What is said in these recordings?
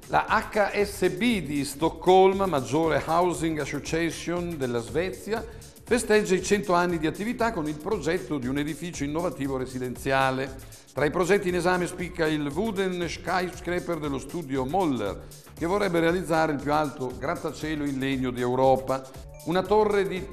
La HSB di Stoccolma, maggiore Housing Association della Svezia, festeggia i 100 anni di attività con il progetto di un edificio innovativo residenziale. Tra i progetti in esame spicca il Wooden Skyscraper dello studio Moller, che vorrebbe realizzare il più alto grattacielo in legno d'Europa. Una torre di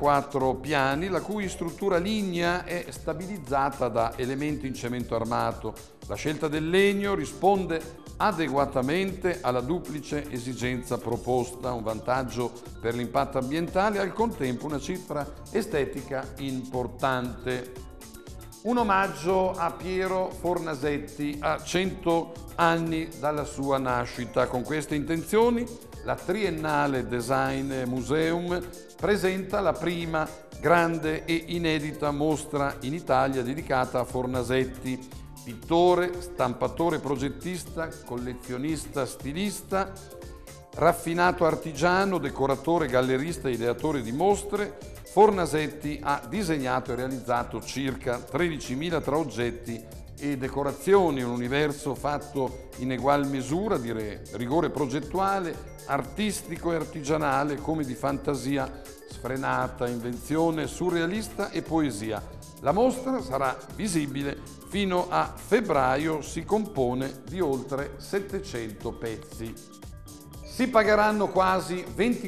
34 piani, la cui struttura lignea è stabilizzata da elementi in cemento armato. La scelta del legno risponde adeguatamente alla duplice esigenza proposta, un vantaggio per l'impatto ambientale e al contempo una cifra estetica importante. Un omaggio a Piero Fornasetti a 100 anni dalla sua nascita. Con queste intenzioni la Triennale Design Museum presenta la prima grande e inedita mostra in Italia dedicata a Fornasetti, pittore, stampatore progettista, collezionista stilista, raffinato artigiano, decoratore, gallerista e ideatore di mostre. Fornasetti ha disegnato e realizzato circa 13.000 tra oggetti e decorazioni, un universo fatto in egual misura di rigore progettuale, artistico e artigianale, come di fantasia sfrenata, invenzione surrealista e poesia. La mostra sarà visibile fino a febbraio, si compone di oltre 700 pezzi. Si pagheranno quasi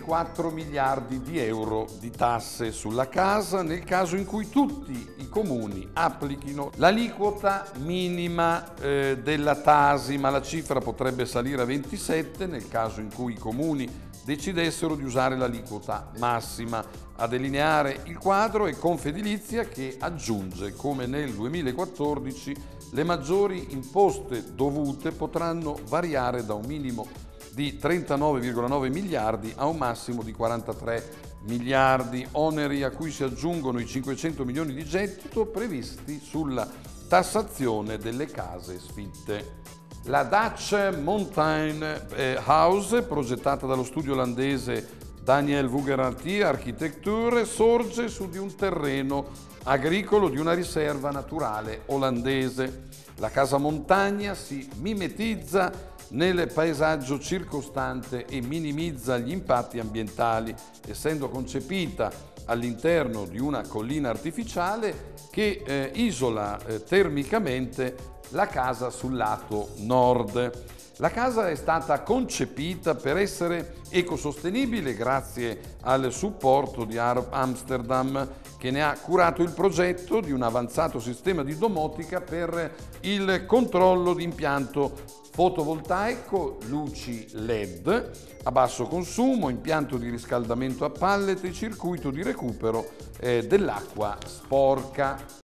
24 miliardi di euro di tasse sulla casa nel caso in cui tutti i comuni applichino l'aliquota minima della Tasi, ma la cifra potrebbe salire a 27 nel caso in cui i comuni decidessero di usare l'aliquota massima. A delineare il quadro è Confedilizia, che aggiunge come nel 2014 le maggiori imposte dovute potranno variare da un minimo di 39,9 miliardi a un massimo di 43 miliardi, oneri a cui si aggiungono i 500 milioni di gettito previsti sulla tassazione delle case sfitte. La Dutch Mountain House, progettata dallo studio olandese Daniel Vougerarty Architecture, sorge su di un terreno agricolo di una riserva naturale olandese. La casa montagna si mimetizza nel paesaggio circostante e minimizza gli impatti ambientali, essendo concepita all'interno di una collina artificiale che isola termicamente la casa sul lato nord. La casa è stata concepita per essere ecosostenibile grazie al supporto di Amsterdam, che ne ha curato il progetto di un avanzato sistema di domotica per il controllo di impianto fotovoltaico, luci LED a basso consumo, impianto di riscaldamento a pallet e circuito di recupero dell'acqua sporca.